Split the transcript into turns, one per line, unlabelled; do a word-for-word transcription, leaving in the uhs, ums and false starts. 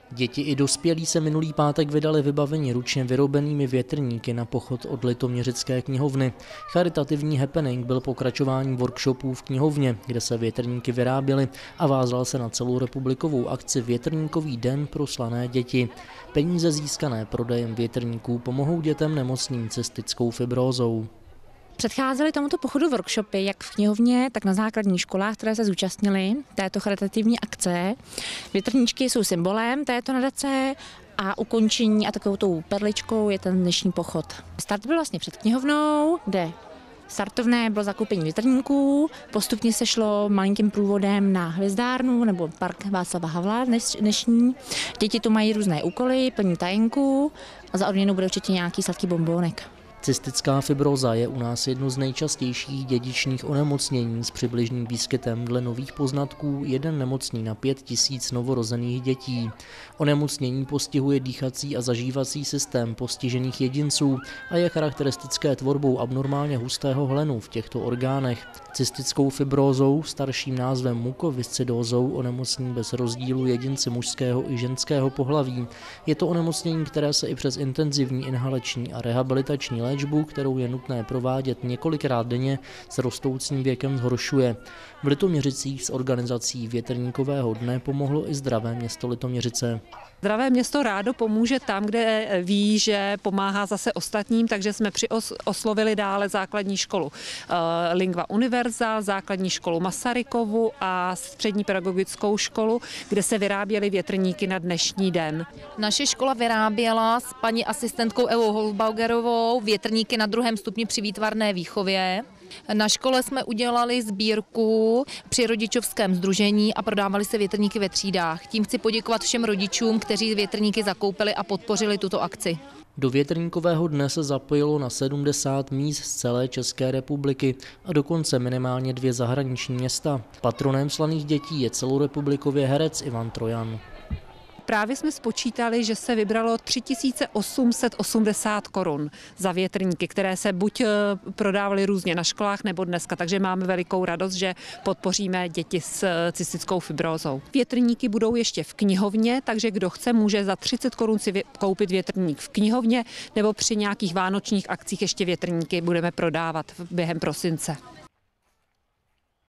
Děti i dospělí se minulý pátek vydali vybaveni ručně vyrobenými větrníky na pochod od Litoměřické knihovny. Charitativní happening byl pokračováním workshopů v knihovně, kde se větrníky vyráběly, a vázal se na celou republikovou akci Větrníkový den pro slané děti. Peníze získané prodejem větrníků pomohou dětem nemocným cystickou fibrózou.
Předcházely tomuto pochodu workshopy jak v knihovně, tak na základních školách, které se zúčastnily této charitativní akce. Větrníčky jsou symbolem této nadace a ukončení a takovou tou perličkou je ten dnešní pochod. Start byl vlastně před knihovnou, kde startovné bylo zakoupení větrníků, postupně se šlo malinkým průvodem na Hvězdárnu nebo park Václava Havla dnešní. Děti tu mají různé úkoly, plní tajenku a za odměnu bude určitě nějaký sladký bonbónek.
Cystická fibróza je u nás jedno z nejčastějších dědičných onemocnění s přibližným výskytem dle nových poznatků jeden nemocný na pět tisíc novorozených dětí. Onemocnění postihuje dýchací a zažívací systém postižených jedinců a je charakteristické tvorbou abnormálně hustého hlenu v těchto orgánech. Cystickou fibrózou, starším názvem mukoviscidózou, onemocní bez rozdílu jedinci mužského i ženského pohlaví. Je to onemocnění, které se i přes intenzivní inhalační a rehabilitační léčbu, kterou je nutné provádět několikrát denně, s rostoucím věkem zhoršuje. V Litoměřicích s organizací Větrníkového dne pomohlo i Zdravé město Litoměřice.
Zdravé město rádo pomůže tam, kde ví, že pomáhá zase ostatním, takže jsme oslovili dále základní školu Lingva Univerza, základní školu Masarykovu a střední pedagogickou školu, kde se vyráběly větrníky na dnešní den.
Naše škola vyráběla s paní asistentkou Evou Holbaugerovou větrníky na druhém stupni při výtvarné výchově. Na škole jsme udělali sbírku při rodičovském sdružení a prodávali se větrníky ve třídách. Tím chci poděkovat všem rodičům, kteří větrníky zakoupili a podpořili tuto akci.
Do Větrníkového dne se zapojilo na sedmdesát míst z celé České republiky a dokonce minimálně dvě zahraniční města. Patronem slaných dětí je celorepublikově herec Ivan Trojan.
Právě jsme spočítali, že se vybralo tři tisíce osm set osmdesát korun za větrníky, které se buď prodávaly různě na školách nebo dneska, takže máme velikou radost, že podpoříme děti s cystickou fibrózou. Větrníky budou ještě v knihovně, takže kdo chce, může za třicet korun si koupit větrník v knihovně nebo při nějakých vánočních akcích ještě větrníky budeme prodávat během prosince.